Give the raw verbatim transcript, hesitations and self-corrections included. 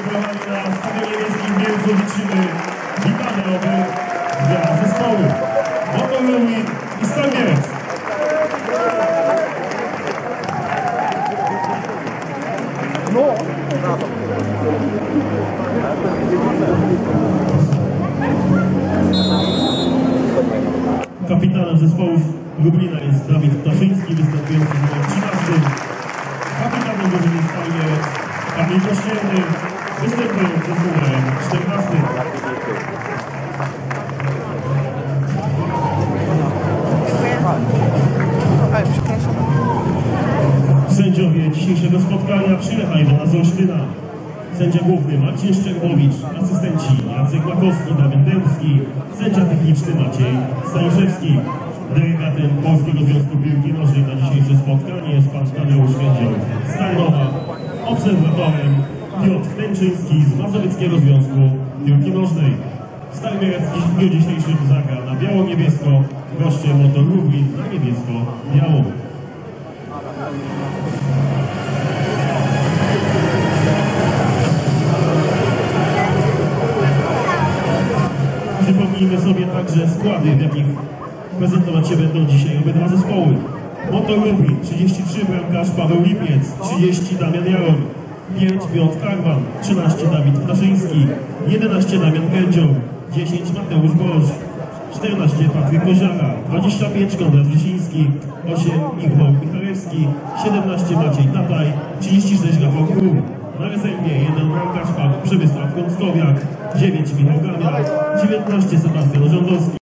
kochani, na stadionie miejskim w Mielcu liczymy witamy oby dla zespołu Motor Lublin i Stal Mielec. Kapitanem zespołów Lublina jest Dawid Ptaszyński, występujący w numerze trzynastym. Kapitanem drużyny Stal Mielec Kamil Kościelny, występujący z numerem czternastym. Sędziowie dzisiejszego spotkania przyjechają na z Olsztyna. Sędzia główny Marcin Szczerbowicz, asystenci Jacek Łakowski, Damian Dębski, sędzia techniczny Maciej Staroszewski. Delegatem Polskiego Związku Piłki Nożnej na dzisiejsze spotkanie jest pan Tadeusz Kędzior z Tarnowa. Obserwatorem Piotr Tęczyński z Mazowieckiego Związku Piłki Nożnej. Stal Mielec w dniu dzisiejszym zagra na biało-niebiesko, goście Motor Lublin na niebiesko-biało. Przypomnijmy sobie także składy, w jakich prezentować się będą dzisiaj obydwa zespoły. Motor Lublin trzydzieści trzy bramkarz Paweł Lipiec, trzydzieści Damian Jarol, pięć Piotr Karwan, trzynaście Dawid Ptaszyński, jedenaście Damian Kędzior, dziesięć Mateusz Boż, czternaście Patryk Koziara, dwadzieścia pięć Konrad Wrzesiński, osiem Igor Michalewski, siedemnaście Maciej Tataj, trzydzieści sześć Rafał Król. Na rezerwie jeden bramkarz Przemysław Kąckowiak, dziewięć Michał Gamia, dziewiętnaście Sebastian Rządowski.